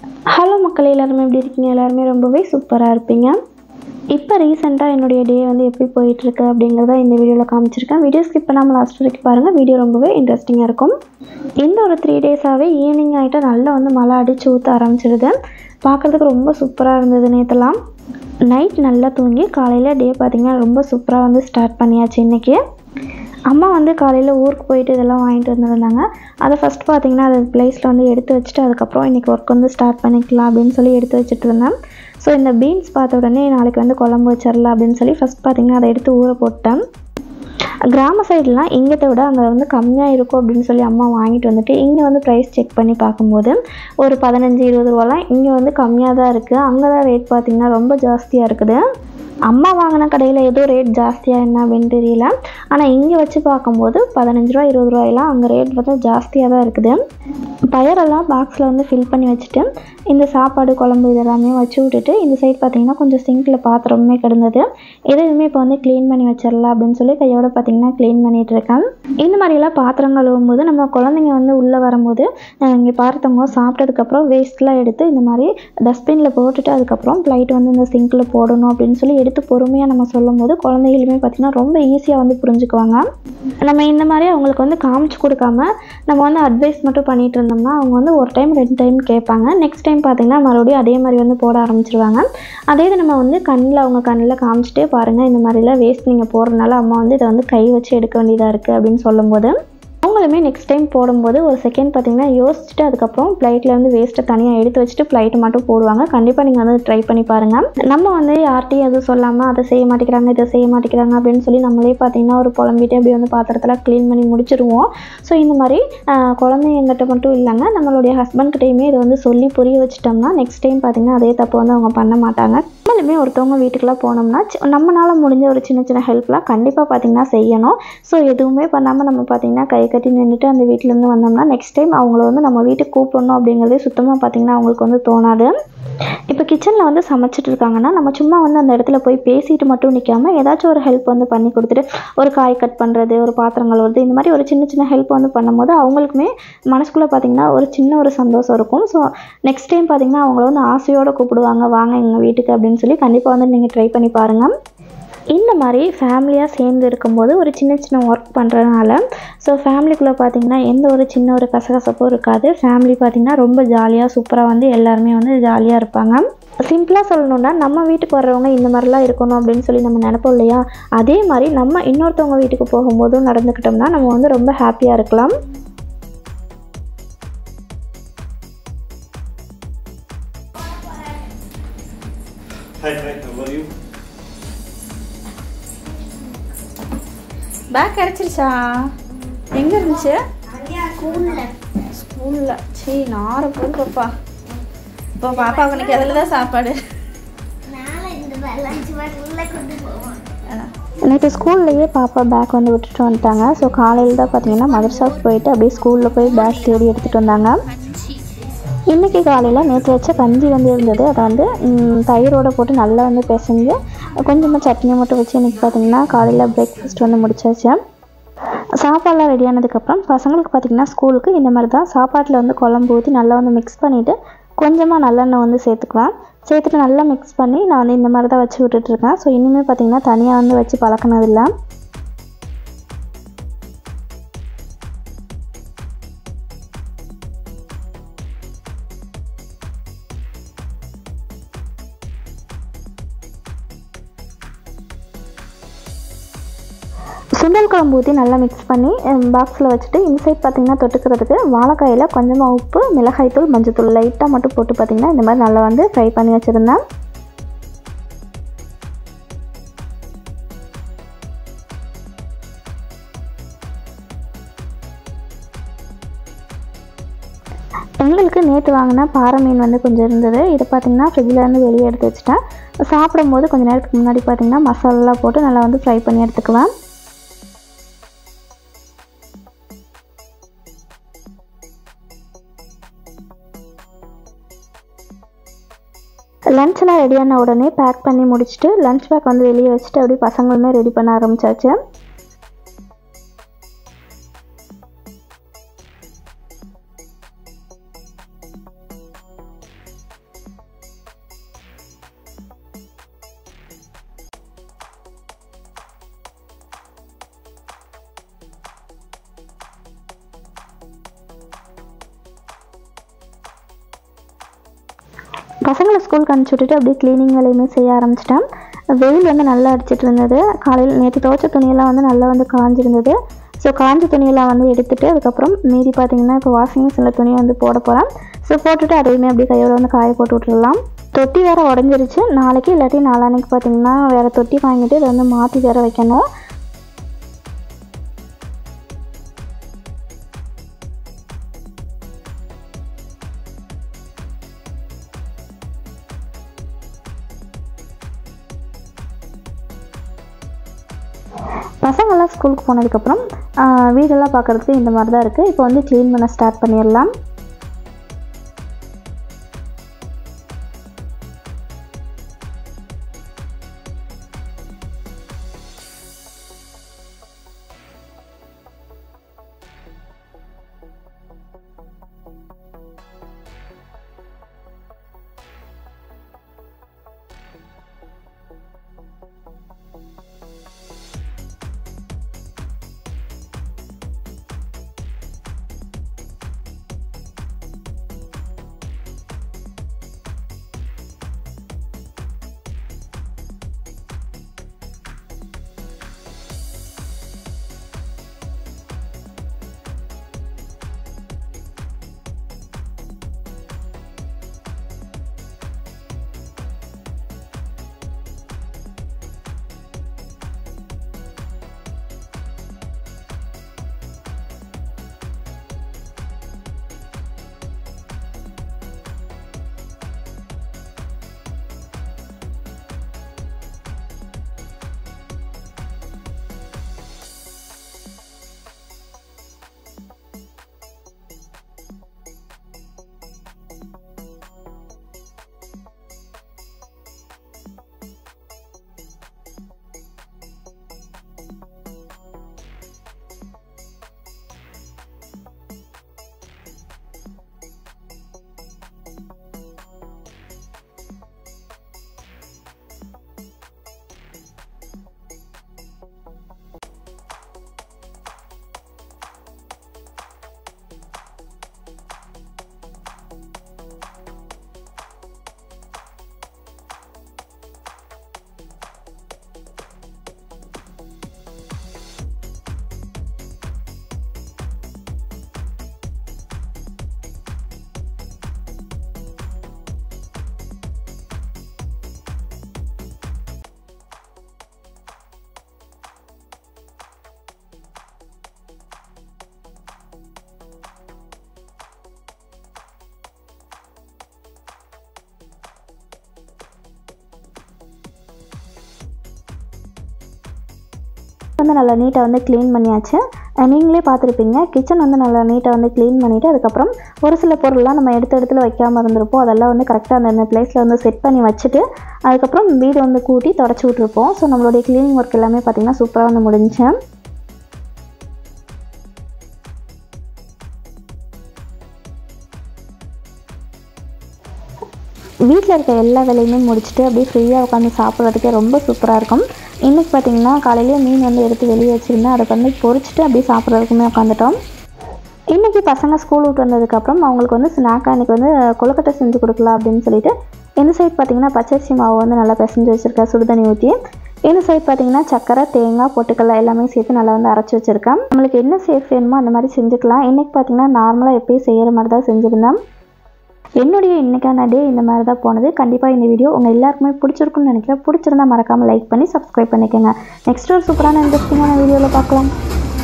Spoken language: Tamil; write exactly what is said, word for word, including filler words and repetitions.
ஹலோ மக்களே, எல்லாருமே எப்படி இருக்கீங்க? எல்லாருமே ரொம்பவே சூப்பராக இருப்பீங்க. இப்போ ரீசெண்டாக என்னுடைய டே வந்து எப்படி போயிட்டுருக்கு அப்படிங்கிறத இந்த வீடியோவில் காமிச்சிருக்கேன். வீடியோ ஸ்கிப் பண்ணாமல் லாஸ்ட் வரைக்கும் பாருங்கள். வீடியோ ரொம்பவே இன்ட்ரெஸ்டிங்காக இருக்கும். இந்த ஒரு த்ரீ டேஸாகவே ஈவினிங் ஆகிட்டு நல்லா வந்து மழை அடித்து ஊற்ற ஆரம்பிச்சிடுது. பார்க்குறதுக்கு ரொம்ப சூப்பராக இருந்தது. நேற்றுலாம் நைட் நல்லா தூங்கி காலையில் டே பார்த்திங்கன்னா ரொம்ப சூப்பராக வந்து ஸ்டார்ட் பண்ணியாச்சு. இன்றைக்கி அம்மா வந்து காலையில் ஊருக்கு போயிட்டு இதெல்லாம் வாங்கிட்டு வந்துருந்தாங்க. அதை ஃபஸ்ட் பார்த்திங்கன்னா அது ப்ளேஸில் வந்து எடுத்து வச்சுட்டு அதுக்கப்புறம் இன்றைக்கி ஒர்க் வந்து ஸ்டார்ட் பண்ணிக்கலாம் அப்படின்னு சொல்லி எடுத்து வச்சுட்டு இருந்தேன். ஸோ இந்த பீன்ஸ் பார்த்த உடனே நாளைக்கு வந்து குழம்பு வச்சிடலாம் அப்படின்னு சொல்லி ஃபஸ்ட் பார்த்திங்கன்னா அதை எடுத்து ஊற போட்டேன். கிராம சைட்லாம் இங்கத்தை விட அங்கே வந்து கம்மியாக இருக்கும் அப்படின்னு சொல்லி அம்மா வாங்கிட்டு வந்துட்டு இங்கே வந்து ப்ரைஸ் செக் பண்ணி பார்க்கும்போது ஒரு பதினஞ்சு இருபது ரூபாலாம் இங்கே வந்து கம்மியாக தான் இருக்குது. அங்கே தான் ரேட் பார்த்திங்கன்னா ரொம்ப ஜாஸ்தியாக இருக்குது. அம்மா வாங்கின கடையில் ஏதோ ரேட் ஜாஸ்தியாக என்ன அப்படின்னு தெரியல. ஆனால் இங்கே வச்சு பார்க்கும்போது பதினஞ்சு ரூபா இருபது ரூபாயெல்லாம் அங்கே ரேட் வந்து ஜாஸ்தியாக தான் இருக்குது. பயரெல்லாம் பாக்ஸில் வந்து ஃபில் பண்ணி வச்சுட்டு இந்த சாப்பாடு குழம்பு இதெல்லாமே வச்சு விட்டுட்டு இந்த சைடு பார்த்திங்கன்னா கொஞ்சம் சிங்கில் பாத்திரமே கிடந்தது. எதுவுமே இப்போ வந்து க்ளீன் பண்ணி வச்சிடலாம் அப்படின்னு சொல்லி கையோட பார்த்திங்கன்னா க்ளீன் பண்ணிகிட்டு இருக்கேன். இந்த மாதிரிலாம் பாத்திரம் கழுவும்போது நம்ம குழந்தைங்க வந்து உள்ளே வரும்போது இங்கே பார்த்தவங்க சாப்பிட்டதுக்கப்புறம் வேஸ்ட்லாம் எடுத்து இந்த மாதிரி டஸ்ட்பினில் போட்டுட்டு அதுக்கப்புறம் ப்ளைட் வந்து இந்த சிங்கில் போடணும் அப்படின்னு சொல்லி எடுத்து பொறுமையாக நம்ம சொல்லும் போது குழந்தைகளுமே பார்த்திங்கன்னா ரொம்ப ஈஸியாக வந்து புரிஞ்சுக்குவாங்க. நம்ம இந்த மாதிரி அவங்களுக்கு வந்து காமிச்சு கொடுக்காம நம்ம வந்து அட்வைஸ் மட்டும் பண்ணிகிட்டு இருந்தோம்னா அவங்க வந்து ஒரு டைம் ரெண்டு டைம் கேட்பாங்க. நெக்ஸ்ட் டைம் பார்த்திங்கன்னா மறுபடியும் அதே மாதிரி வந்து போட ஆரம்பிச்சிருவாங்க. அதே இது நம்ம வந்து கண்ணில் அவங்க கண்ணில் காமிச்சிட்டே பாருங்கள் இந்த மாதிரிலாம் வேஸ்ட் நீங்கள் போடுறதுனால அம்மா வந்து இதை வந்து கை வச்சு எடுக்க வேண்டியதாக இருக்குது அப்படின்னு சொல்லும்போது அவங்களுமே நெக்ஸ்ட் டைம் போடும்போது ஒரு செகண்ட் பார்த்திங்கன்னா யோசிச்சுட்டு அதுக்கப்புறம் ப்ளைட்டில் வந்து வேஸ்ட்டை தனியாக எடுத்து வச்சுட்டு ப்ளைட்டு மட்டும் போடுவாங்க. கண்டிப்பாக நீங்கள் வந்து ட்ரை பண்ணி பாருங்கள். நம்ம வந்து யார்கிட்டையும் எதுவும் சொல்லாமல் அதை செய்ய மாட்டேங்கிறாங்க இதை செய்ய மாட்டேங்கிறாங்க அப்படின்னு சொல்லி நம்மளே பார்த்திங்கன்னா ஒரு புலம்பிட்டு அப்படி வந்து பாத்திரத்தில் க்ளீன் பண்ணி முடிச்சிடுவோம். ஸோ இந்த மாதிரி குழந்தைங்கிட்ட மட்டும் இல்லைங்க நம்மளுடைய ஹஸ்பண்ட்கிட்டையுமே இதை வந்து சொல்லி புரிய வச்சுட்டோம்னா நெக்ஸ்ட் டைம் பார்த்திங்கன்னா அதே தப்பு வந்து அவங்க பண்ண மாட்டாங்க. நம்மளுமே ஒருத்தவங்க வீட்டுக்கெலாம் போனோம்னா நம்மளால் முடிஞ்ச ஒரு சின்ன சின்ன ஹெல்ப்லாம் கண்டிப்பாக பார்த்திங்கன்னா செய்யணும். ஸோ எதுவுமே பண்ணாமல் நம்ம பார்த்திங்கன்னா கை கட்டி நின்றுட்டு அந்த வீட்டிலேருந்து வந்தோம்னா நெக்ஸ்ட் டைம் அவங்கள வந்து நம்ம வீட்டுக்கு கூப்பிடணும் அப்படிங்கிறதே சுத்தமாக பார்த்திங்கன்னா அவங்களுக்கு வந்து தோணாது. இப்போ கிச்சனில் வந்து சமைச்சிட்டு இருக்காங்கன்னா நம்ம சும்மா வந்து அந்த இடத்துல போய் பேசிட்டு மட்டும் நிற்காமல் ஏதாச்சும் ஒரு ஹெல்ப் வந்து பண்ணி கொடுத்துட்டு ஒரு காய் கட் பண்ணுறது ஒரு பாத்திரங்கள் வருது இந்த மாதிரி ஒரு சின்ன சின்ன ஹெல்ப் வந்து பண்ணும்போது அவங்களுக்குமே மனசுக்குள்ளே பார்த்திங்கன்னா ஒரு சின்ன ஒரு சந்தோஷம் இருக்கும். ஸோ நெக்ஸ்ட் டைம் பார்த்திங்கன்னா அவங்கள வந்து ஆசையோடு கூப்பிடுவாங்க வாங்க எங்கள் வீட்டுக்கு அப்படின்னு சொல்லி கண்டிப்பாக வந்து நீங்கள் ட்ரை பண்ணி பாருங்கள். இந்த மாதிரி ஃபேமிலியாக சேர்ந்து இருக்கும்போது ஒரு சின்ன சின்ன ஒர்க் பண்ணுறதுனால ஸோ ஃபேமிலிக்குள்ளே பார்த்திங்கன்னா எந்த ஒரு சின்ன ஒரு கசகசப்பும் இருக்காது. ஃபேமிலி பார்த்திங்கன்னா ரொம்ப ஜாலியாக சூப்பராக வந்து எல்லாருமே வந்து ஜாலியாக இருப்பாங்க. சிம்பிளாக சொல்லணுன்னா நம்ம வீட்டுக்கு வர்றவங்க இந்த மாதிரிலாம் இருக்கணும் அப்படின்னு சொல்லி நம்ம நினைப்போம் இல்லையா? அதே மாதிரி நம்ம இன்னொருத்தவங்க வீட்டுக்கு போகும்போதும் நடந்துக்கிட்டோம்னா நம்ம வந்து ரொம்ப ஹாப்பியாக இருக்கலாம். Hi, hi, how are you? Bag கிடச்சிருச்சா? எங்கே இருந்துச்சு? ஸ்கூலில் ஸ்கூலில். சரி நாரை போய் பாப்பா. இப்போ பாப்பாவுக்கு இன்னைக்கு அதில் தான் சாப்பாடு. நேற்று ஸ்கூல்லையே பாப்பா பேக் வந்து விட்டுட்டு வந்துட்டாங்க. ஸோ காலையில் தான் பார்த்தீங்கன்னா மதர்சாவுக்கு போயிட்டு அப்படியே ஸ்கூலில் போய் பேக் தேடி எடுத்துகிட்டு வந்தாங்க. இன்றைக்கி காலையில் நேற்று வச்ச கஞ்சி வந்து இருந்தது. அதை வந்து தயிரோடு போட்டு நல்லா வந்து பிசைஞ்சு கொஞ்சமாக சட்னி மட்டும் வச்சு இன்றைக்கி பார்த்திங்கன்னா காலையில் பிரேக்ஃபாஸ்ட் வந்து முடிச்சாச்சு. சாப்பாடெலாம் ரெடி ஆனதுக்கப்புறம் பசங்களுக்கு பார்த்திங்கன்னா ஸ்கூலுக்கு இந்த மாதிரி தான் சாப்பாட்டில் வந்து குழம்பு ஊற்றி நல்லா வந்து மிக்ஸ் பண்ணிவிட்டு கொஞ்சமாக நல்லெண்ணெய் வந்து சேர்த்துக்குவேன். சேர்த்துட்டு நல்லா மிக்ஸ் பண்ணி நான் வந்து இந்த மாதிரி தான் வச்சு விட்டுட்ருக்கேன். ஸோ இனிமேல் பார்த்திங்கன்னா தனியாக வந்து வச்சு பழக்கினதில்லை. சுண்டல் குழம்பு ஊற்றி நல்லா மிக்ஸ் பண்ணி பாக்ஸில் வச்சுட்டு இந்த சைட் பார்த்திங்கன்னா தொட்டுக்கிறதுக்கு வாழைக்காயில் கொஞ்சமாக உப்பு மிளகாய்த்தூள் மஞ்சத்தூள் லைட்டாக மட்டும் போட்டு பார்த்திங்கன்னா இந்த மாதிரி நல்லா வந்து ஃப்ரை பண்ணி வச்சுருந்தேன். எங்களுக்கு நேற்று வாங்கின பாறை மீன் வந்து கொஞ்சம் இருந்தது. இதை பார்த்திங்கன்னா ஃப்ரிட்ஜில் இருந்து வெளியே எடுத்து வச்சுட்டேன். சாப்பிடும்போது கொஞ்சம் நேரத்துக்கு முன்னாடி பார்த்திங்கன்னா மசாலாலாம் போட்டு நல்லா வந்து ஃப்ரை பண்ணி எடுத்துக்குவேன். லன்ச்லாம் ரெடியான உடனே பேக் பண்ணி முடிச்சுட்டு லன்ச் பேக் வந்து வெளியே வச்சுட்டு அப்படியே பசங்களுமே ரெடி பண்ண ஆரம்பிச்சாச்சு. பசங்களை ஸ்கூலுக்கு அனுப்பிச்சி விட்டுட்டு அப்படியே க்ளீனிங் வேலையுமே செய்ய ஆரம்பிச்சிட்டேன். வெயில் வந்து நல்லா அடிச்சிட்டு இருந்தது. காலையில் நேற்று துவைச்ச துணியெல்லாம் வந்து நல்லா வந்து காஞ்சிருந்தது. ஸோ காஞ்ச துணியெல்லாம் வந்து எடுத்துகிட்டு அதுக்கப்புறம் மீதி பார்த்திங்கன்னா இப்போ வாஷிங் மிஷினில் துணியை வந்து போட போகிறேன். ஸோ போட்டுட்டு அதையுமே அப்படியே கையோட வந்து காய போட்டு விட்டுடலாம். தொட்டி வேறு உடஞ்சிருச்சு. நாளைக்கு இல்லாட்டி நாளான்னைக்கு பார்த்திங்கன்னா வேறு தொட்டி வாங்கிட்டு இதை வந்து மாற்றி வேறு வைக்கணும். பசங்கள்லாம் ஸ்கூலுக்கு போனதுக்கப்புறம் வீடெல்லாம் பார்க்குறதுக்கு இந்த மாதிரி தான் இருக்குது. இப்போ வந்து க்ளீன் பண்ண ஸ்டார்ட் பண்ணிடலாம். வந்து நல்லா நீட்டாக வந்து க்ளீன் பண்ணியாச்சு. நீங்களே பார்த்துருப்பீங்க, கிச்சன் வந்து நல்லா நீட்டாக வந்து க்ளீன் பண்ணிவிட்டு அதுக்கப்புறம் ஒரு சில பொருள்லாம் நம்ம எடுத்த இடத்துல வைக்காமல் இருந்திருப்போம். அதெல்லாம் வந்து கரெக்டாக அந்த பிளேஸில் வந்து செட் பண்ணி வச்சுட்டு அதுக்கப்புறம் வீடு வந்து கூட்டி தொடச்சி விட்ருப்போம். ஸோ நம்மளுடைய க்ளீனிங் ஒர்க் எல்லாமே பார்த்திங்கன்னா சூப்பராக வந்து முடிஞ்சேன். வீட்டில் இருக்க எல்லா வேலையுமே முடிச்சுட்டு அப்படியே ஃப்ரீயாக உட்காந்து சாப்பிட்றதுக்கே ரொம்ப சூப்பராக இருக்கும். இன்றைக்கி பார்த்திங்கன்னா காலையிலேயே மீன் வந்து எடுத்து வெளியே வச்சுருந்தேன். அதை வந்து பொரிச்சிட்டு அப்படியே சாப்பிட்றதுக்குமே உட்காந்துட்டோம். இன்றைக்கி பசங்க ஸ்கூல் விட்டு வந்ததுக்கப்புறம் அவங்களுக்கு வந்து ஸ்நாக்காக இன்றைக்கி வந்து கொழுக்கட்டை செஞ்சு கொடுக்கலாம் அப்படின்னு சொல்லிட்டு இந்த சைட் பார்த்திங்கன்னா பச்சரிசி மாவு வந்து நல்லா பிசைஞ்சு வச்சுருக்கேன் சுடுதண்ணி ஊற்றி. இந்த சைட் பார்த்திங்கன்னா சக்கரை, தேங்காய், பொட்டுக்கடலை எல்லாமே சேர்த்து நல்லா வந்து அரைச்சி வச்சுருக்கேன். நம்மளுக்கு என்ன சேஃப் வேணுமோ அந்த மாதிரி செஞ்சுக்கலாம். இன்றைக்கி பார்த்திங்கன்னா நார்மலாக எப்பயும் செய்கிற மாதிரி தான் செஞ்சுருந்தேன். என்னுடைய இன்றைக்கான டே இந்த மாதிரி தான் போனது. கண்டிப்பாக இந்த வீடியோ உங்கள் எல்லாருக்குமே பிடிச்சிருக்குன்னு நினைக்கிறேன். பிடிச்சிருந்தா மறக்காமல் லைக் பண்ணி சப்ஸ்கிரைப் பண்ணிக்கோங்க. நெக்ஸ்ட் ஒரு சூப்பரான இன்ட்ரெஸ்டிங்கான வீடியோவில் பார்க்கலாம்.